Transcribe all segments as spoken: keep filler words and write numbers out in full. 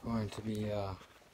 going to be uh,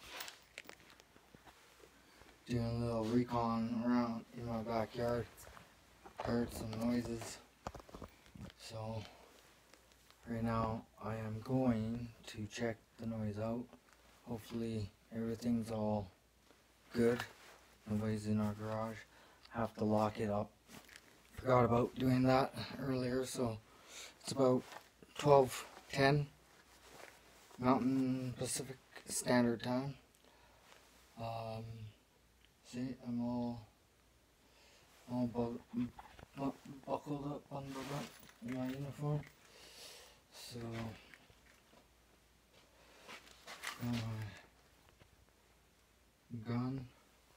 doing a little recon around in my backyard. Heard some noises, so right now I am going to check the noise out. Hopefully everything's all good. Nobody's in our garage. Have to lock it up. Forgot about doing that earlier, so it's about twelve ten Mountain Pacific Standard Time. Um, see, I'm all all bu bu buckled up, bundled up in my uniform. So, got my gun.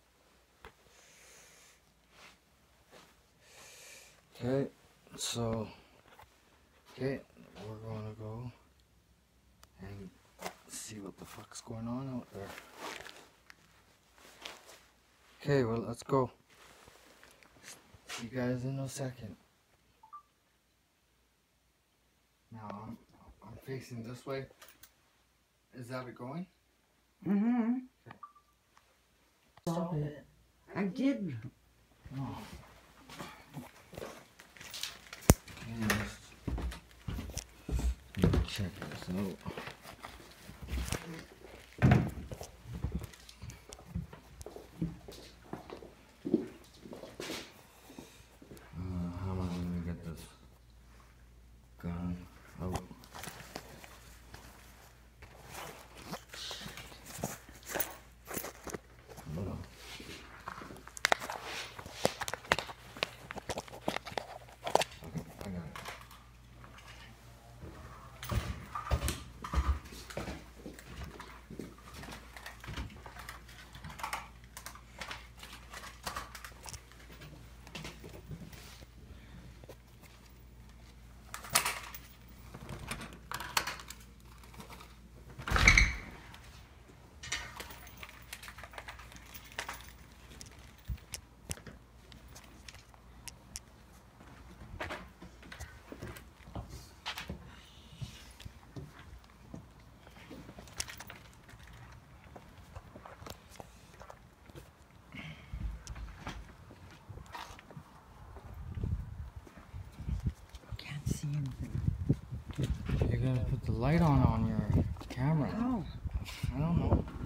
Okay, so, okay, we're gonna go and see what the fuck's going on out there. Okay, well, let's go. See you guys in a second. Now, I'm, I'm facing this way. Is that it going? Mm-hmm. Okay. Stop it. I did. Oh. Yes. Let me check this out. Uh, how am I going to get this gun out? Hold on. Okay, I got it. Can't see anything. You're gonna put the light on on your camera. Oh. I don't know.